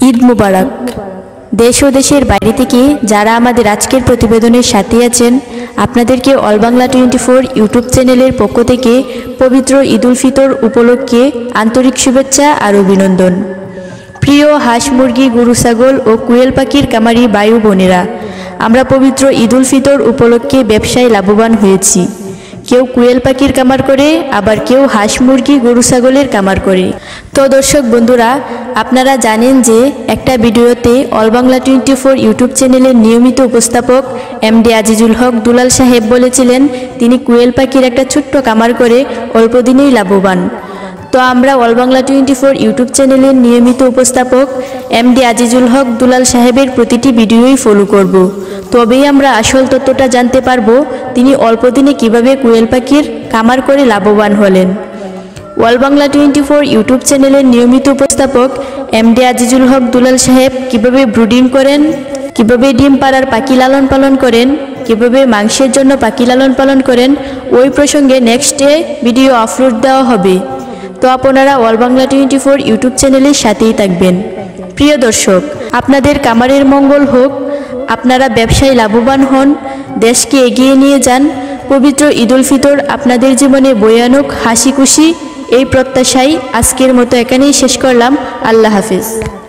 ঈদ মুবারক। দেশ ও দেশের বাইরে থেকে যারা আমাদের আজকের প্রতিবেদনের সাথে আছেন, আপনাদেরকে অল বাংলা 24 ইউটিউব চ্যানেলের পক্ষ থেকে পবিত্র ঈদ উল ফিতর উপলক্ষে আন্তরিক শুভেচ্ছা আর অভিনন্দন। প্রিয় হাঁস, মুরগি, গরু, ছাগল ও কোয়েল পাখির কামারি বায়ু বোনেরা, আমরা পবিত্র ঈদ উল ফিতর উপলক্ষে ব্যবসায় লাভবান হয়েছি। কেউ কোয়েল পাখির কামার করে, আবার কেউ হাঁস, মুরগি, গরু, ছাগলের কামার করে। তো দর্শক বন্ধুরা, আপনারা জানেন যে একটা ভিডিওতে অল বাংলা 24 ইউটিউব চ্যানেলের নিয়মিত উপস্থাপক MD আজিজুল হক দুলাল সাহেব বলেছিলেন তিনি কোয়েল পাখির একটা ছোট্ট কামার করে অল্প দিনেই লাভবান। তো আমরা অল বাংলা 24 ইউটিউব চ্যানেলের নিয়মিত উপস্থাপক MD আজিজুল হক দুলাল সাহেবের প্রতিটি ভিডিওই ফলো করব। তবেই আমরা আসল তথ্যটা জানতে পারবো তিনি অল্প দিনে কীভাবে কোয়েল পাখির কামার করে লাভবান হলেন। অল বাংলা 24 ইউটিউব চ্যানেলের নিয়মিত উপস্থাপক MD আজিজুল হক দুলাল সাহেব কীভাবে ব্রুডিং করেন, কীভাবে ডিম পাড়ার পাখি লালন পালন করেন, কীভাবে মাংসের জন্য পাখি লালন পালন করেন, ওই প্রসঙ্গে নেক্সটে ভিডিও আপলোড দেওয়া হবে। তো আপনারা অল বাংলা 24 ইউটিউব চ্যানেলের সাথেই থাকবেন। প্রিয় দর্শক, আপনাদের কামারের মঙ্গল হোক, আপনারা ব্যবসায় লাভবান হন, দেশকে এগিয়ে নিয়ে যান। পবিত্র ঈদ উল ফিতর আপনাদের জীবনে বয়ে আনুক হাসি খুশি, এই প্রত্যাশায় আজকের মতো এখানেই শেষ করলাম। আল্লাহ হাফিজ।